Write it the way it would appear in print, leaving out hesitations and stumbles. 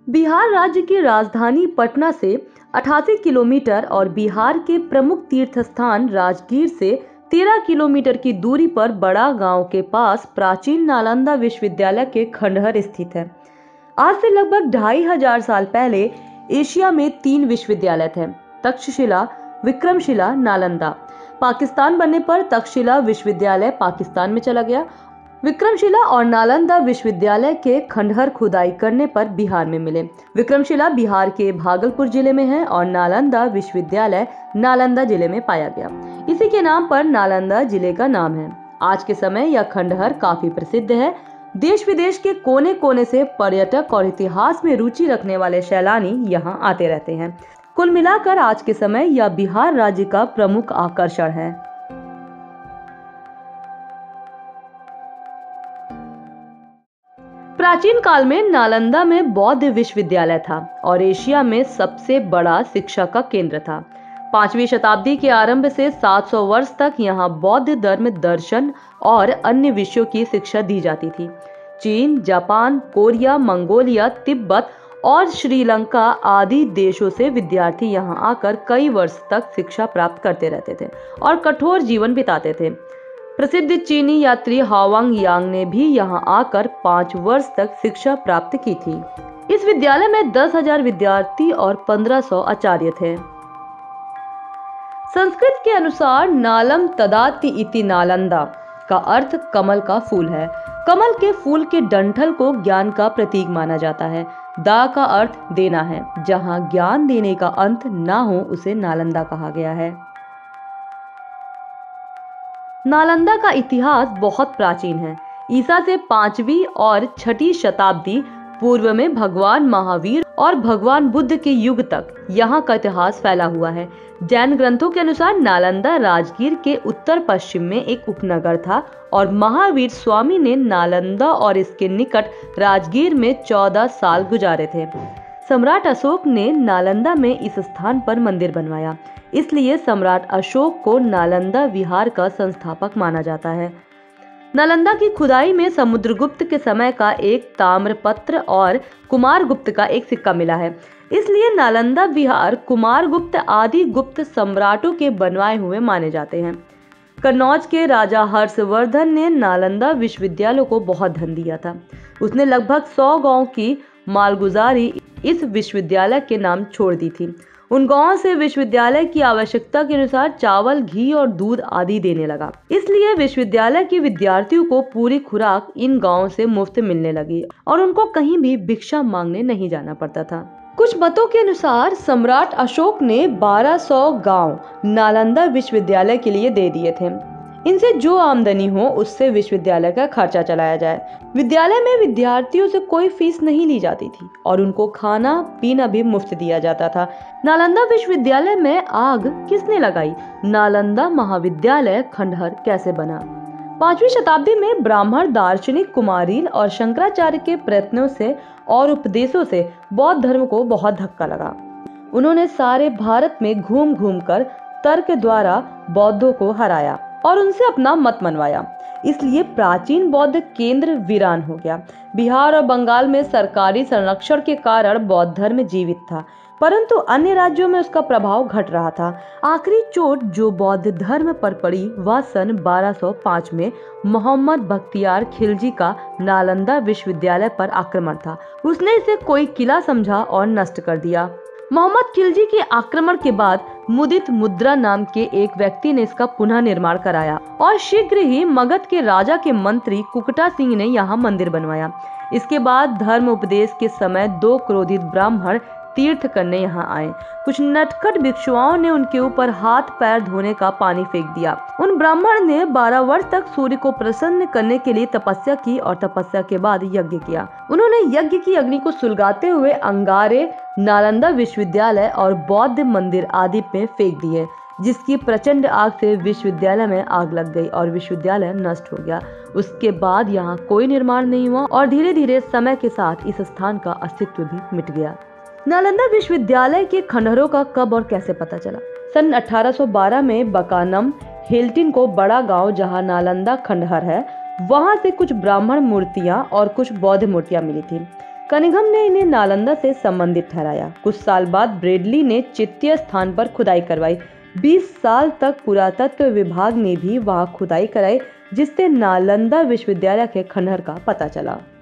बिहार राज्य की राजधानी पटना से 88 किलोमीटर और बिहार के प्रमुख तीर्थ स्थान राजगीर से 13 किलोमीटर की दूरी पर बड़ा गांव के पास प्राचीन नालंदा विश्वविद्यालय के खंडहर स्थित है। आज से लगभग 2500 साल पहले एशिया में 3 विश्वविद्यालय थे, तक्षशिला, विक्रमशिला, नालंदा। पाकिस्तान बनने पर तक्षशिला विश्वविद्यालय पाकिस्तान में चला गया। विक्रमशिला और नालंदा विश्वविद्यालय के खंडहर खुदाई करने पर बिहार में मिले। विक्रमशिला बिहार के भागलपुर जिले में है और नालंदा विश्वविद्यालय नालंदा जिले में पाया गया। इसी के नाम पर नालंदा जिले का नाम है। आज के समय यह खंडहर काफी प्रसिद्ध है। देश विदेश के कोने कोने से पर्यटक और इतिहास में रुचि रखने वाले सैलानी यहाँ आते रहते हैं। कुल मिलाकर आज के समय यह बिहार राज्य का प्रमुख आकर्षण है। प्राचीन काल में नालंदा में बौद्ध विश्वविद्यालय था और एशिया में सबसे बड़ा शिक्षा का केंद्र था। 5वीं शताब्दी के आरंभ से 700 वर्ष तक यहाँ बौद्ध धर्म, दर्शन और अन्य विषयों की शिक्षा दी जाती थी। चीन, जापान, कोरिया, मंगोलिया, तिब्बत और श्रीलंका आदि देशों से विद्यार्थी यहाँ आकर कई वर्ष तक शिक्षा प्राप्त करते रहते थे और कठोर जीवन बिताते थे। प्रसिद्ध चीनी यात्री हावांग यांग ने भी यहाँ आकर 5 वर्ष तक शिक्षा प्राप्त की थी। इस विद्यालय में 10,000 विद्यार्थी और 1500 आचार्य थे। संस्कृत के अनुसार नालम तदाति इति नालंदा का अर्थ कमल का फूल है। कमल के फूल के डंठल को ज्ञान का प्रतीक माना जाता है। दा का अर्थ देना है। जहाँ ज्ञान देने का अंत ना हो उसे नालंदा कहा गया है। नालंदा का इतिहास बहुत प्राचीन है। ईसा से 5वीं और 6ठी शताब्दी पूर्व में भगवान महावीर और भगवान बुद्ध के युग तक यहाँ का इतिहास फैला हुआ है। जैन ग्रंथों के अनुसार नालंदा राजगीर के उत्तर पश्चिम में एक उपनगर था और महावीर स्वामी ने नालंदा और इसके निकट राजगीर में 14 साल गुजारे थे। सम्राट अशोक ने नालंदा में इस स्थान पर मंदिर बनवाया, इसलिए सम्राट अशोक को नालंदा विहार का संस्थापक माना जाता है। नालंदा की खुदाई में समुद्रगुप्त के समय का एक ताम्रपत्र और कुमारगुप्त का एक सिक्का मिला है, इसलिए नालंदा विहार कुमारगुप्त आदि गुप्त सम्राटों के बनवाए हुए माने जाते हैं। कन्नौज के राजा हर्षवर्धन ने नालंदा विश्वविद्यालय को बहुत धन दिया था। उसने लगभग 100 गांव की मालगुजारी इस विश्वविद्यालय के नाम छोड़ दी थी। उन गांवों से विश्वविद्यालय की आवश्यकता के अनुसार चावल, घी और दूध आदि देने लगा। इसलिए विश्वविद्यालय के विद्यार्थियों को पूरी खुराक इन गांवों से मुफ्त मिलने लगी और उनको कहीं भी भिक्षा मांगने नहीं जाना पड़ता था। कुछ मतों के अनुसार सम्राट अशोक ने 1200 गांव नालंदा विश्वविद्यालय के लिए दे दिए थे। इनसे जो आमदनी हो उससे विश्वविद्यालय का खर्चा चलाया जाए। विद्यालय में विद्यार्थियों से कोई फीस नहीं ली जाती थी और उनको खाना पीना भी मुफ्त दिया जाता था। नालंदा विश्वविद्यालय में आग किसने लगाई? नालंदा महाविद्यालय खंडहर कैसे बना? 5वीं शताब्दी में ब्राह्मण दार्शनिक कुमारिल और शंकराचार्य के प्रयत्नों से और उपदेशों से बौद्ध धर्म को बहुत धक्का लगा। उन्होंने सारे भारत में घूम घूम कर तर्क द्वारा बौद्धों को हराया और उनसे अपना मत मनवाया। इसलिए प्राचीन बौद्ध केंद्र वीरान हो गया। बिहार और बंगाल में सरकारी संरक्षण के कारण बौद्ध धर्म जीवित था, परंतु अन्य राज्यों में उसका प्रभाव घट रहा था। आखिरी चोट जो बौद्ध धर्म पर पड़ी वह सन 1205 में मोहम्मद बख्तियार खिलजी का नालंदा विश्वविद्यालय पर आक्रमण था। उसने इसे कोई किला समझा और नष्ट कर दिया। मोहम्मद खिलजी के आक्रमण के बाद मुदित मुद्रा नाम के एक व्यक्ति ने इसका पुनः निर्माण कराया और शीघ्र ही मगध के राजा के मंत्री कुकटा सिंह ने यहाँ मंदिर बनवाया। इसके बाद धर्म उपदेश के समय 2 क्रोधित ब्राह्मण तीर्थ करने यहाँ आए। कुछ नटखट भिक्षुओं ने उनके ऊपर हाथ पैर धोने का पानी फेंक दिया। उन ब्राह्मण ने 12 वर्ष तक सूर्य को प्रसन्न करने के लिए तपस्या की और तपस्या के बाद यज्ञ किया। उन्होंने यज्ञ की अग्नि को सुलगाते हुए अंगारे नालंदा विश्वविद्यालय और बौद्ध मंदिर आदि पे फेंक दिए, जिसकी प्रचंड आग से विश्वविद्यालय में आग लग गई और विश्वविद्यालय नष्ट हो गया। उसके बाद यहाँ कोई निर्माण नहीं हुआ और धीरे धीरे समय के साथ इस स्थान का अस्तित्व भी मिट गया। नालंदा विश्वविद्यालय के खंडहरों का कब और कैसे पता चला? सन 1812 में बकानम हिल्टिन को बड़ा गांव जहां नालंदा खंडहर है, वहां से कुछ ब्राह्मण मूर्तियां और कुछ बौद्ध मूर्तियां मिली थी। कनिंघम ने इन्हें नालंदा से संबंधित ठहराया। कुछ साल बाद ब्रेडली ने चित्तीय स्थान पर खुदाई करवाई। 20 साल तक पुरातत्व विभाग ने भी वहां खुदाई कराई, जिससे नालंदा विश्वविद्यालय के खंडहर का पता चला।